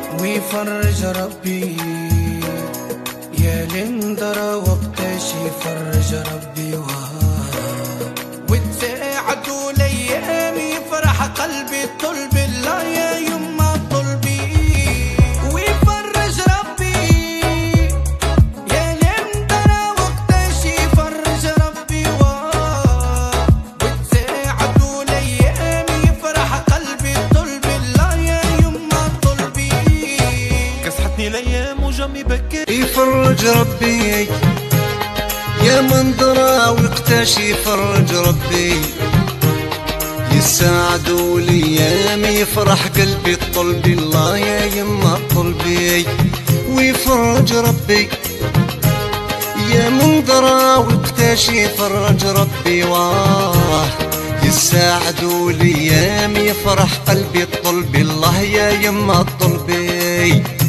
ويفرج ربي يا لندرة وقتاش يفرج ربي وتساعدوا الايام يفرح قلبي طلب الله يا يما طلبي ويفرج ربي يا لندرة وقتاش يفرج ربي وتساعدوا الايام يفرح قلبي طلب الله يا يما طلبي كسحتني الايام وجمي بكي يفرج ربي يا منظرة وقتاش يفرج ربي يساعدوا الايام يفرح قلبي طلبي الله يا يما طلبي ويفرج ربي يا منظرة وقتاش يفرج ربي يساعدوا الايام يفرح قلبي طلبي الله يا يما طلبي